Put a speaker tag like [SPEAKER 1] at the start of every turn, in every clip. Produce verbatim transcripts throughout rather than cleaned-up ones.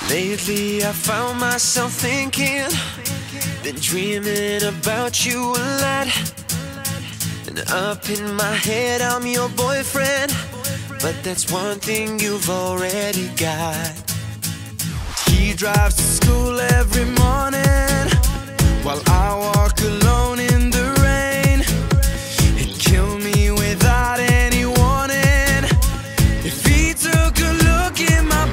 [SPEAKER 1] Lately I found myself thinking, been dreaming about you a lot. And up in my head I'm your boyfriend, but that's one thing you've already got. He drives to school every morning, while I walk alone in the rain. He'd kill me without any warning if he took a look in my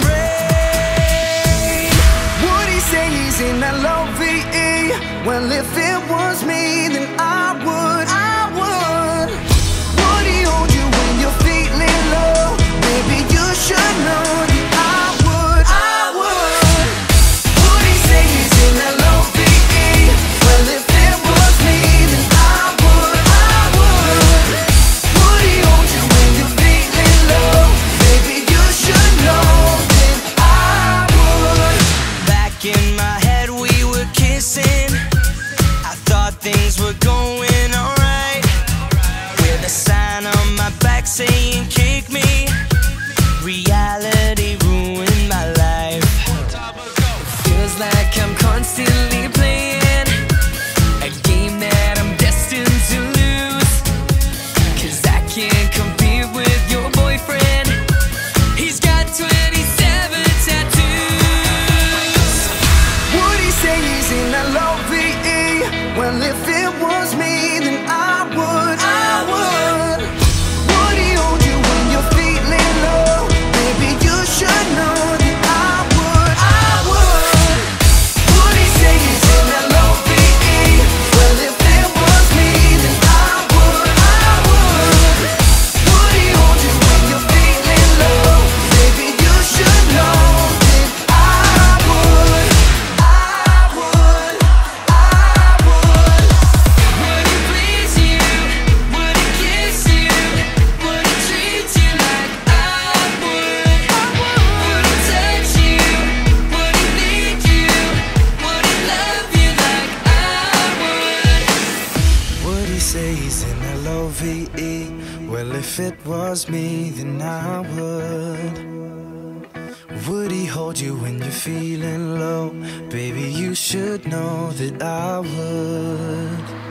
[SPEAKER 1] brain. Would he say he's in L O V E? Well, if it was me, then I would, I would. Would he hold you when you're feeling low? Maybe you should know that I would, I would. Would he say he's in L O V E? Well, if it was me, then I would, I would. Would he hold you when you're feeling low? Maybe you should know that I would. Back in my head we were kissing, I thought things were going alright, with a sign on my back saying kick me. Reality ruined my life. Feels like I'm constantly playing a game that I'm destined to lose, 'cause I can't compete with your boyfriend. He's got twenty-seven tattoos. Would he say he's in L O V E? Well, if it was me, then I would, I would. Would he hold you when you're feeling low? Maybe you should know that I would, I would. Would he say he's in L O V E? Well, if it was me, then I would, I would. Would he hold you when you're feeling low? Maybe you should know that I would, I would, I would. Would he please you? Would he kiss you? Would he treat you like I would? Would he touch you? Would he lead you? Would he love you like I would? Would he say he's in L O V E? Well, if it was me, then I would. Would he hold you when you're feeling low? Baby, you should know that I would.